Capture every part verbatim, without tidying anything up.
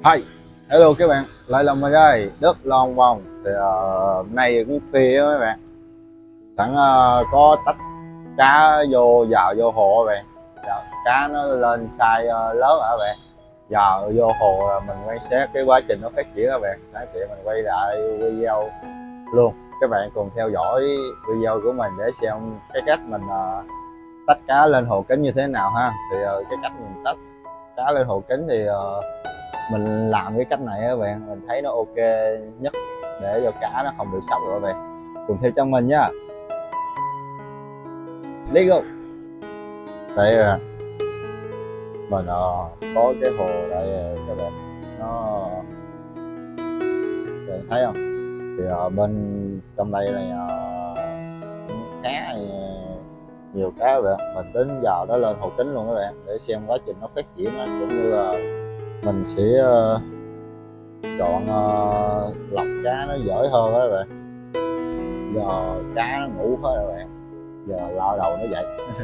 Hi, hello các bạn, lại là mình đây, Đức Long Vòng. Thì uh, hôm nay cũng phi á mấy bạn, sẵn uh, có tách cá vô vào vô hồ các bạn. Dạ, cá nó lên size uh, lớn hả bạn, vào vô hồ là mình quan sát cái quá trình nó phát triển các bạn. Sáng tiện mình quay lại video luôn, các bạn cùng theo dõi video của mình để xem cái cách mình uh, tách cá lên hồ kính như thế nào ha. Thì uh, cái cách mình tách cá lên hồ kính thì uh, mình làm cái cách này các bạn, mình thấy nó ok nhất để cho cá nó không bị sốc rồi các bạn, cùng theo chân mình nhá. Let's go. Đây là mình uh, có cái hồ đây các bạn, nó các bạn thấy không, thì uh, bên trong đây này uh, khá nhiều cá các bạn. Mình tính vào đó lên hồ kính luôn các bạn để xem quá trình nó phát triển, cũng như là mình sẽ uh, chọn uh, lọc cá nó giỏi hơn đó các bạn. Giờ cá nó ngủ hết rồi các bạn, giờ lao đầu nó dậy.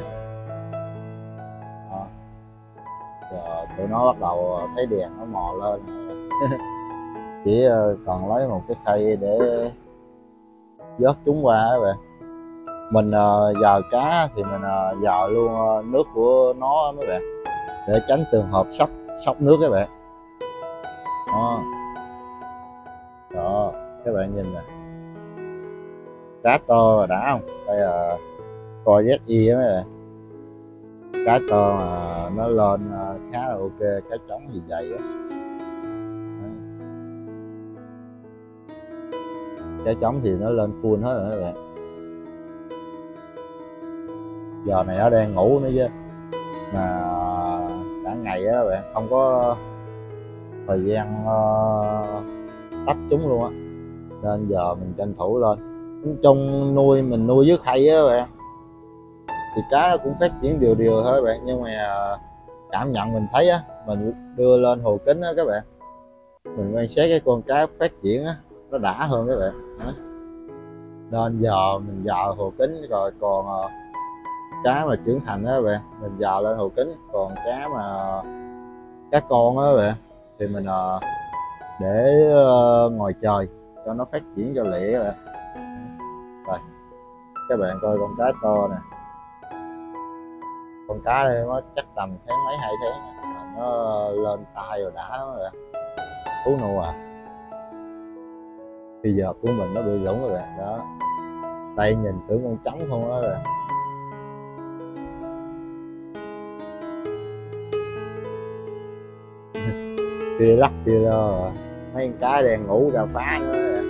Đó. Giờ tụi nó bắt đầu thấy đèn nó mò lên. Chỉ uh, còn lấy một cái khay để vớt chúng qua các bạn. Mình uh, giờ cá thì mình uh, giờ luôn uh, nước của nó mấy bạn, để tránh trường hợp sốc sốc nước các bạn. Đó. Đó, các bạn nhìn nè, cá to và đã không? Đây là coi Z I á mấy bạn, cá to mà nó lên khá là ok, cá trống gì dày á. Cá trống thì nó lên full hết rồi các bạn. Giờ này nó đang ngủ nữa chứ, mà cả ngày á các bạn, không có thời gian uh, tách chúng luôn á, nên giờ mình tranh thủ lên. Trong nuôi mình nuôi với khay á các bạn, thì cá nó cũng phát triển đều đều thôi các bạn, nhưng mà cảm nhận mình thấy á, mình đưa lên hồ kính á các bạn, mình quan sát cái con cá phát triển á, nó đã hơn các bạn. Đó. Nên giờ mình vào hồ kính rồi, còn uh, cá mà trưởng thành á các bạn, mình vào lên hồ kính, còn cá mà cá con á các bạn thì mình uh, để uh, ngoài trời cho nó phát triển cho lẹ các bạn. Rồi các bạn coi con cá to nè, con cá đây nó chắc tầm tháng mấy hai tháng mà nó lên tay rồi đã lắm rồi, thú nụ à. Bây giờ của mình nó bị lủng rồi bạn. Đó, đây nhìn tưởng con trống không đó rồi. Kia lắc kia lơ, mấy con cá đang ngủ ra phá nữa rồi.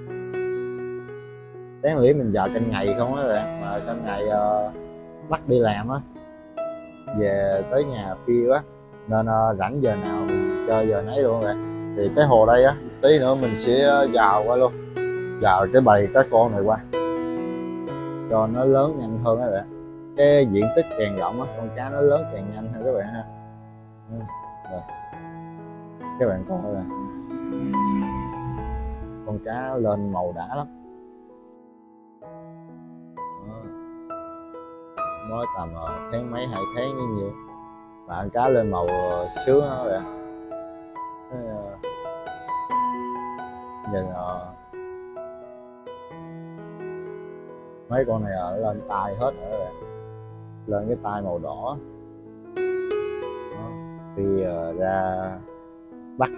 Đáng lý mình giờ canh ngày không á bạn, mà canh ngày uh, bắt đi làm á, về tới nhà phi quá, nên uh, rảnh giờ nào mình chơi giờ nấy luôn rồi. Thì cái hồ đây á, tí nữa mình sẽ vào qua luôn, vào cái bầy cá con này qua cho nó lớn nhanh hơn các bạn. Cái diện tích càng rộng á, con cá nó lớn càng nhanh hơn các bạn ha. Rồi các bạn coi là con cá lên màu đã lắm. Đó. Mới tầm tháng mấy hai tháng như nhiều mà con cá lên màu sướng đó các bạn. Nhìn uh, mấy con này uh, lên tai hết rồi các bạn, lên cái tai màu đỏ. Đó. Khi uh, ra bắt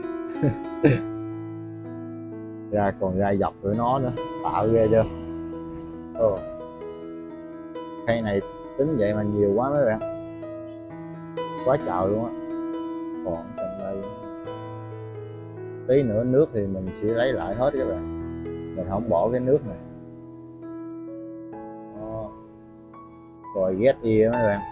ra còn ra dọc của nó nữa, tạo ghê chưa. Ồ. Cây này tính vậy mà nhiều quá mấy bạn, quá trời luôn á. Còn trong đây tí nữa nước thì mình sẽ lấy lại hết các bạn, mình không bỏ cái nước này. Đó. Rồi ghét y mấy bạn,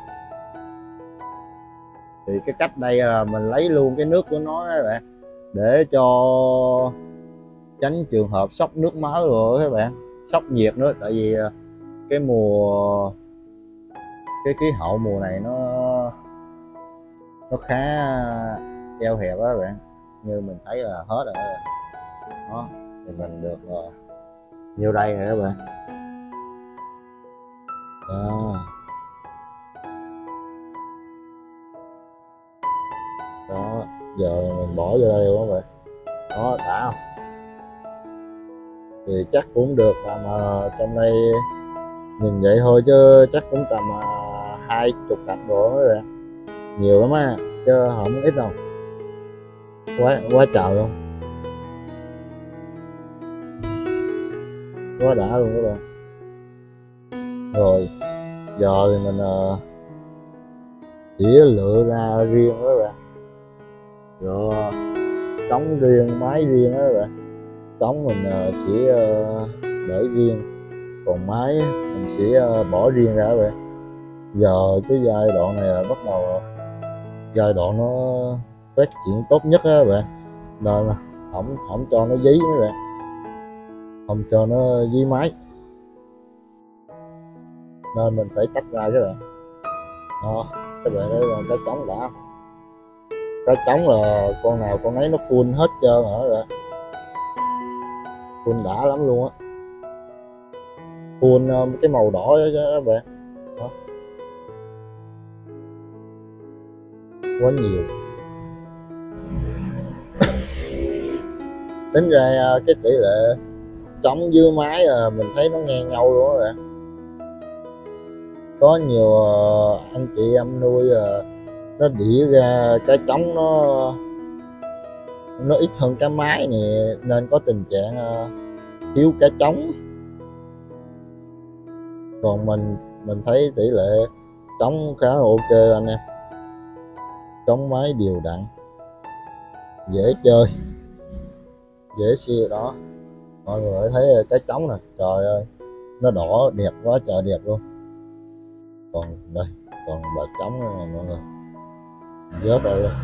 thì cái cách đây là mình lấy luôn cái nước của nó các bạn, để cho tránh trường hợp sốc nước máu rồi các bạn, sốc nhiệt nữa. Tại vì cái mùa cái khí hậu mùa này nó nó khá eo hẹp á các bạn, như mình thấy là hết rồi đó. Đó thì mình được uh, nhiêu đây rồi các bạn. Đó. Đó Giờ mình bỏ vô đây luôn các bạn, đó đã không? Thì chắc cũng được, mà trong đây nhìn vậy thôi chứ chắc cũng tầm hai chục cặp đồ đó rồi, nhiều lắm á chứ không ít đâu, quá quá trời luôn, quá đã luôn các bạn. Rồi giờ thì mình uh, chỉ lựa ra riêng đó các bạn, lựa trống riêng, máy riêng đó các bạn. Trống mình uh, sẽ uh, để riêng, còn máy mình sẽ uh, bỏ riêng ra các bạn. Giờ cái giai đoạn này là bắt đầu giai đoạn nó phát triển tốt nhất đó các bạn, nên là không không cho nó dí mấy bạn, không cho nó dí máy, nên mình phải tách ra các bạn. Đó, các bạn thấy là cái trống đã, cái trống là con nào con ấy nó full hết trơn hả rồi, full đã lắm luôn á, full cái màu đỏ đó các bạn. Đó, quá nhiều. Tính ra cái tỷ lệ trống với máy là mình thấy nó ngang nhau luôn các bạn. Có nhiều anh chị em nuôi nó đĩa ra cái trống nó nó ít hơn cái máy này, nên có tình trạng thiếu cái trống. Còn mình mình thấy tỷ lệ trống khá là ok anh em, trống máy đều đặn, dễ chơi, dễ xia. Đó, mọi người thấy cái trống này, trời ơi nó đỏ đẹp quá trời đẹp luôn. Còn đây còn bà trống này mọi người, vớt ra luôn.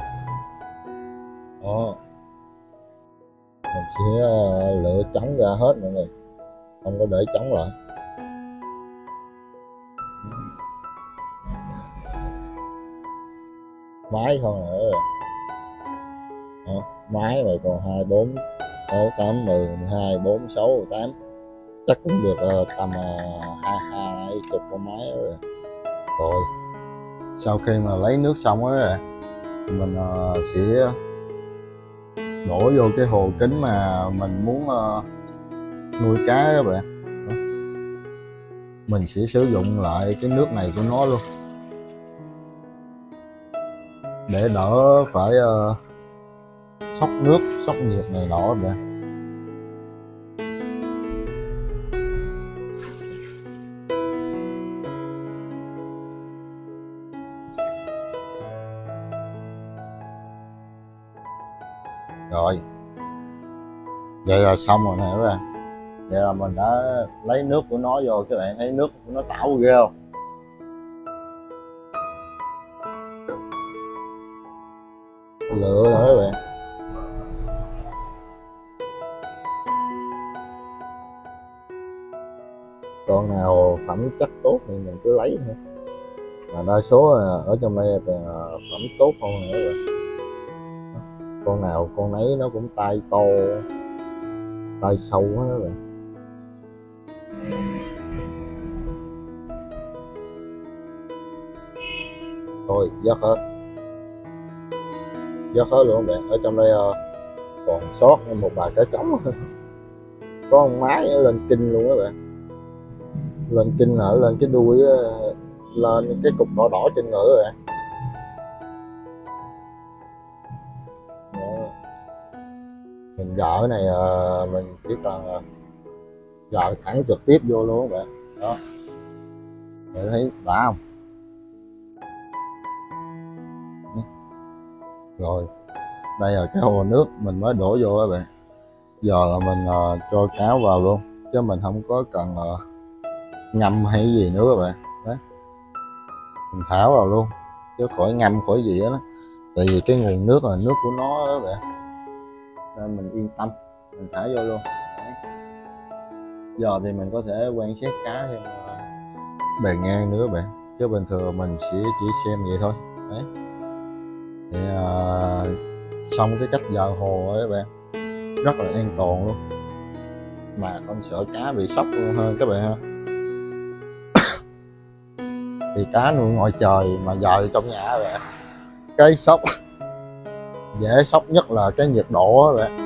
Đó, mình sẽ lựa trống ra hết mọi người, không có để trống lại. Máy không nữa rồi. Máy rồi còn hai bốn sáu tám mười mười hai bốn sáu tám, chắc cũng được uh, tầm uh, hai hai chục con máy rồi. Rồi sau khi mà lấy nước xong á, mình uh, sẽ đổ vô cái hồ kính mà mình muốn uh, nuôi cá các bạn. Đó, mình sẽ sử dụng lại cái nước này của nó luôn, để đỡ phải uh, xóc nước xóc nhiệt này nọ các bạn. Rồi vậy là xong rồi nè các bạn, vậy là mình đã lấy nước của nó vô. Các bạn thấy nước của nó tảo ghê không? Lựa rồi các bạn. Con nào phẩm chất tốt thì mình cứ lấy thôi, mà đa số ở trong đây toàn phẩm tốt không nữa rồi. Con nào con ấy nó cũng tay to tay sâu hết các bạn. Thôi dứt hết, dứt hết luôn các bạn. Ở trong đây còn sót một vài cái trống có con mái lên kinh luôn các bạn, lên kinh ở lên cái đuôi, lên cái cục đỏ đỏ trên ngựa rồi. Đó, mình gỡ cái này mình chỉ cần gỡ thẳng trực tiếp vô luôn các bạn. Đó, bạn thấy đã không? Rồi đây là cái hồ nước mình mới đổ vô các bạn. Giờ là mình uh, cho cá vào luôn, chứ mình không có cần uh, ngâm hay gì nữa các bạn. Đấy, mình thả vào luôn chứ khỏi ngâm khỏi gì đó, tại vì cái nguồn nước là nước của nó đó các bạn, nên mình yên tâm mình thả vô luôn. Đấy, giờ thì mình có thể quan sát cá thêm uh, bề ngang nữa các bạn, chứ bình thường mình sẽ chỉ xem vậy thôi. Đấy, thì uh, xong cái cách dời hồ ấy các bạn, rất là an toàn luôn, mà không sợ cá bị sốc luôn hơn các bạn ha. Thì cá nuôi ngoài trời mà dời trong nhà các bạn, cái sốc dễ sốc nhất là cái nhiệt độ á bạn,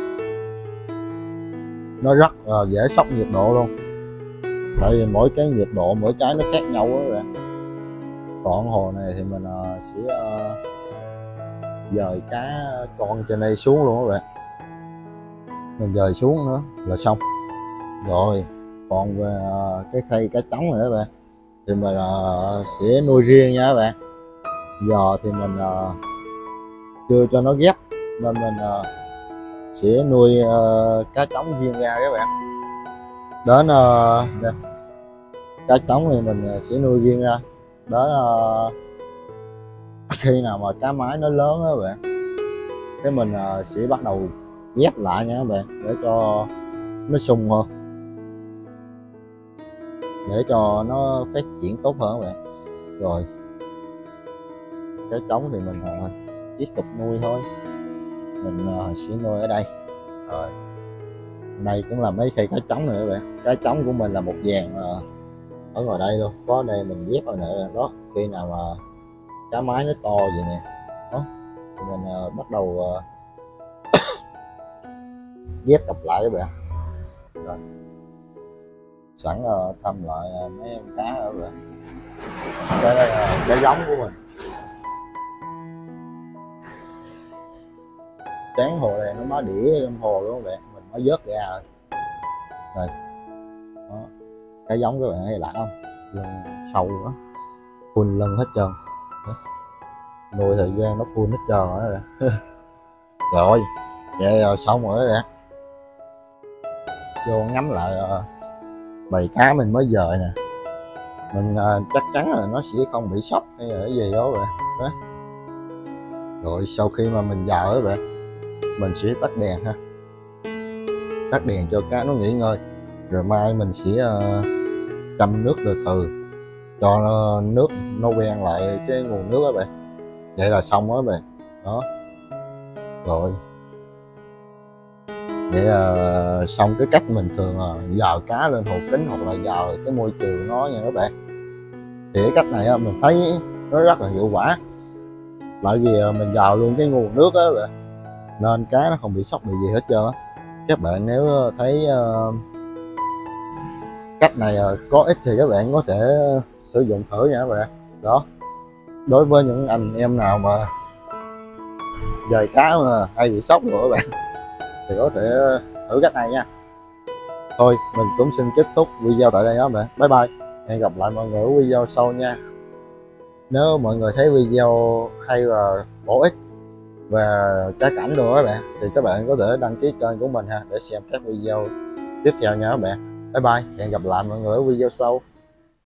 nó rất là dễ sốc nhiệt độ luôn, tại vì mỗi cái nhiệt độ mỗi cái nó khác nhau á bạn. Còn hồ này thì mình uh, sẽ uh, dời cá con trên đây xuống luôn các bạn, mình dời xuống nữa là xong rồi. Còn về uh, cái khay cá trống này các bạn thì mình uh, sẽ nuôi riêng nha các bạn. Giờ thì mình uh, chưa cho nó ghép nên mình uh, sẽ nuôi uh, cá trống riêng ra các bạn. Đến uh, đây, cá trống thì mình sẽ nuôi riêng ra. Đến uh, khi nào mà cá mái nó lớn đó các bạn, cái mình uh, sẽ bắt đầu ghép lại nha các bạn, để cho nó sung hơn, để cho nó phát triển tốt hơn các bạn. Rồi cá trống thì mình uh, tiếp tục nuôi thôi, mình uh, sẽ nuôi ở đây. Rồi đây cũng là mấy cây cá trống nữa các bạn. Cá trống của mình là một dàn uh, ở ngoài đây luôn, có đây mình ghép ở nữa đó. Khi nào mà cá mái nó to vậy nè đó thì mình uh, bắt đầu uh, ghép cặp lại các bạn. Rồi sẵn uh, thăm lại uh, mấy em cá các bạn. Cái đây là cá giống của mình. Tráng hồ này nó mới đĩa trong hồ luôn các bạn, mình mới vớt ra rồi. Rồi đó, cá giống các bạn thấy lạ không, lưng sâu quá, phun lưng hết trơn. Nuôi thời gian nó phun hết trơn rồi các bạn. Rồi vậy rồi xong rồi đó. Vô ngắm lại uh, bầy cá mình mới dời nè, mình uh, chắc chắn là nó sẽ không bị sốc hay là cái gì đó vậy đó. Rồi sau khi mà mình dời đó bạn, mình sẽ tắt đèn ha, tắt đèn cho cá nó nghỉ ngơi, rồi mai mình sẽ uh, chăm nước từ từ cho nó, nước nó quen lại cái nguồn nước đó bạn. Vậy là xong đó bạn. Đó rồi vậy là xong cái cách mình thường dào cá lên hồ kính hoặc là dào cái môi trường nó nha các bạn. Thì cái cách này mình thấy nó rất là hiệu quả, tại vì mình dào luôn cái nguồn nước đó bạn, nên cá nó không bị sốc bị gì hết trơn á. Các bạn nếu thấy uh, cách này uh, có ích thì các bạn có thể sử dụng thử nha các bạn. Đó, đối với những anh em nào mà dời cá mà hay bị sốc rồi các bạn thì có thể thử cách này nha. Thôi mình cũng xin kết thúc video tại đây đó các bạn. Bye bye, hẹn gặp lại mọi người ở video sau nha. Nếu mọi người thấy video hay và bổ ích và cá cảnh rồi các bạn thì các bạn có thể đăng ký kênh của mình ha, để xem các video tiếp theo nha các bạn. Bye bye, hẹn gặp lại mọi người ở video sau.